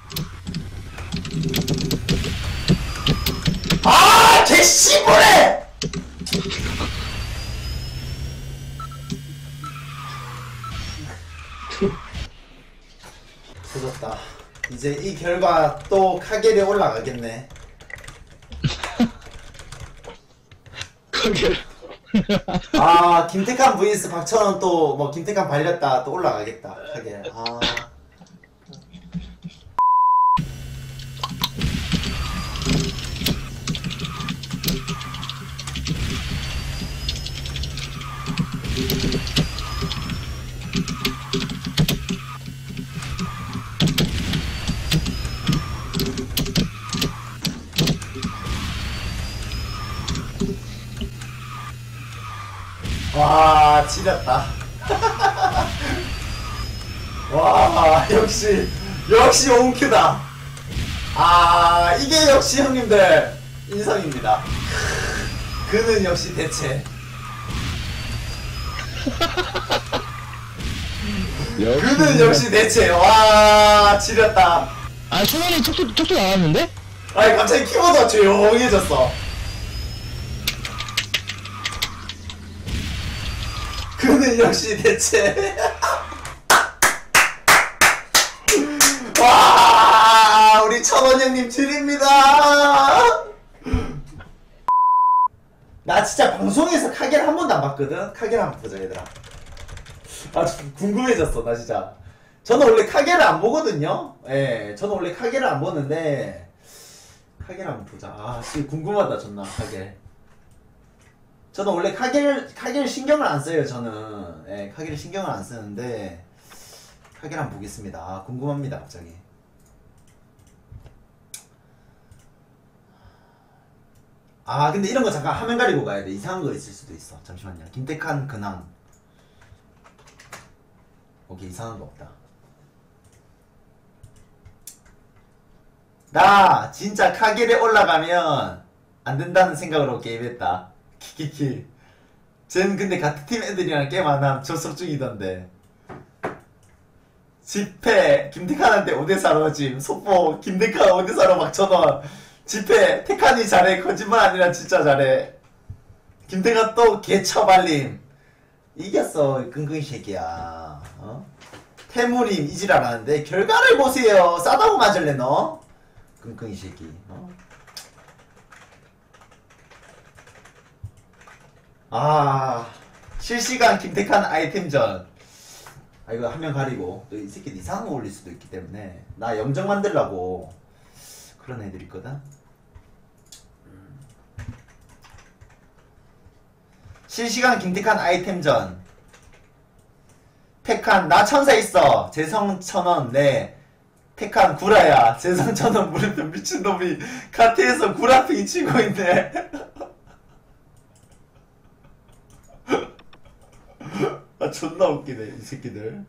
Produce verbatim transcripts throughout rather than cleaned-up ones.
아 개씨부레! 터졌다. 이제 이 결과 또 카겔에 올라가겠네. 카겔. 아 김태칸 vs 박천원 또 뭐 김태칸 발렸다 또 올라가겠다 카겔. 아 와 지렸다. 와 역시 역시 온큐다. 아 이게 역시 형님들 인성입니다. 그는 역시 대체. 그는 역시 대체. 와 지렸다. 아 초반에 촉촉 촉촉 나왔는데? 아니 갑자기 키보드가 조용해졌어. 그는 역시 대체. 와 우리 천원 형님 드립니다. 나 진짜 방송에서 카겔 한 번도 안 봤거든. 카겔 한번 보자 얘들아. 아 좀 궁금해졌어 나 진짜. 저는 원래 카겔을 안 보거든요. 예, 저는 원래 카겔을 안 보는데 카겔 한번 보자. 아 진짜 궁금하다 존나 카겔. 저는 원래 카겔 카겔 신경을 안 써요 저는. 예, 카겔 신경을 안 쓰는데 카겔 한번 보겠습니다. 아, 궁금합니다 갑자기. 아 근데 이런 거 잠깐 화면 가리고 가야 돼. 이상한 거 있을 수도 있어. 잠시만요. 김태칸 근황. 오케이 이상한 거 없다. 나 진짜 카겔에 올라가면 안 된다는 생각으로 게임했다. 키키키. 쟨 근데 같은 팀 애들이랑 게임 안 하면 접속 중이던데. 집회 김태칸한테 오 대 사로 짐. 속보 김태칸 오 대 사로 막 천원. 집회 태칸이 잘해. 거짓말 아니라 진짜 잘해. 김태칸 또 개처발림. 이겼어 끙끙이 새끼야. 어? 태무님 이지랄 하는데 결과를 보세요. 싸다고 맞을래 너? 끙끙이 새끼. 어? 아 실시간 김태칸 아이템전. 아 이거 화면 가리고 또 이 새끼 이상한 거 올릴 수도 있기 때문에 나 영정 만들라고 그런 애들 있거든. 음. 실시간 김태칸 아이템전. 태칸 나 천사 있어. 재성 천원. 네 태칸 구라야. 재성 천원 물으면 미친놈이 카트에서 구라핑이 치고 있네. 아 존나 웃기네 이 새끼들.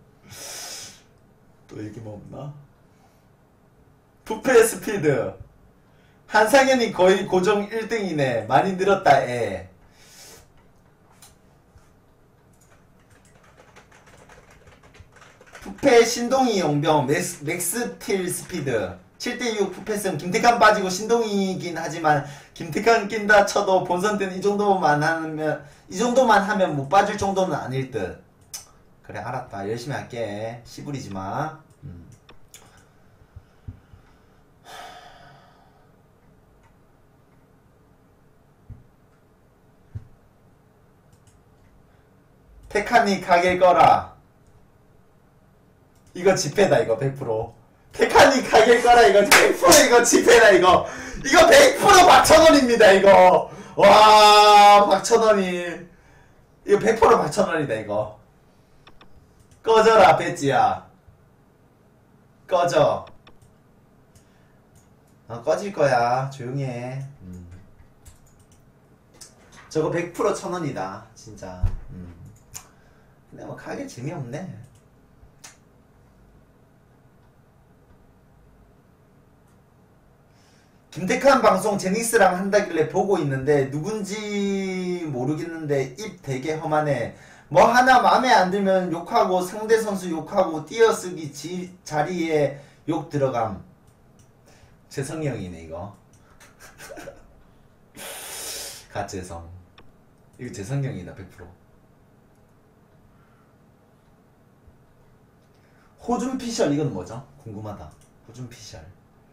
또 얘기 뭐 없나? 부패 스피드. 한상현이 거의 고정 일 등이네. 많이 늘었다 애. 부패 신동이 용병 맥스, 맥스틸 스피드. 칠 대 육 부패승. 김태칸 빠지고 신동이긴 하지만 김태칸 낀다 쳐도 본선 때는 이 정도만 하면 이 정도만 하면 못 빠질 정도는 아닐 듯. 그래 알았다. 열심히 할게. 씨부리지마. 음. 태칸이 가길 거라. 이거 지폐다 이거 백 퍼센트. 태칸이 가길 거라 이거 백 퍼센트 이거 지폐다 이거. 이거 백 퍼센트 박천원입니다 이거. 와 박천원이. 이거 백 퍼센트 박천원이다 이거. 꺼져라 배지야. 꺼져. 어, 꺼질 거야. 조용히 해. 음. 저거 백 퍼센트 천원이다 진짜. 음. 근데 뭐 가게 재미없네. 김태칸 방송 제닉스랑 한다길래 보고 있는데 누군지 모르겠는데 입 되게 험하네. 뭐 하나 마음에 안 들면 욕하고 상대 선수 욕하고 띄어쓰기 지, 자리에 욕 들어감. 재성이 형이네 이거. 갓재성. 이거 재성이 형이다 백 퍼센트. 호준 피셜 이건 뭐죠? 궁금하다. 호준 피셜.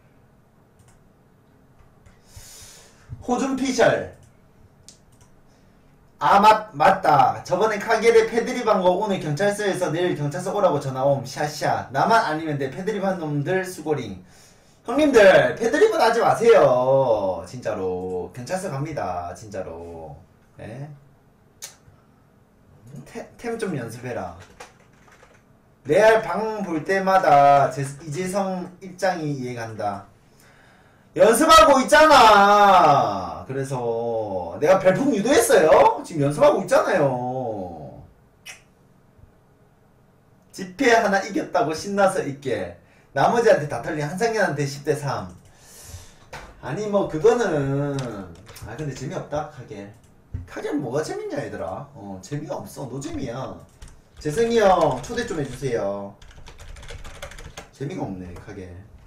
호준 피셜. 아, 맞, 맞다. 저번에 카겔의 패드립 한 거 오늘 경찰서에서 내일 경찰서 오라고 전화옴. 샤샤. 나만 아니면 돼. 패드립 한 놈들 수고링. 형님들, 패드립은 하지 마세요. 진짜로. 경찰서 갑니다. 진짜로. 예? 템 좀 연습해라. 레알 방 볼 때마다 제, 이재성 입장이 이해간다. 연습하고 있잖아. 그래서 내가 별풍 유도했어요. 지금 연습하고 있잖아요. 집회 하나 이겼다고 신나서 있게. 나머지한테 다 털린 한상현한테 십 대 삼. 아니 뭐 그거는 아 근데 재미없다 카겔. 카겔 뭐가 재밌냐 얘들아. 어 재미가 없어. 노잼이야. 재승이 형 초대 좀 해주세요. 재미가 없네 카겔.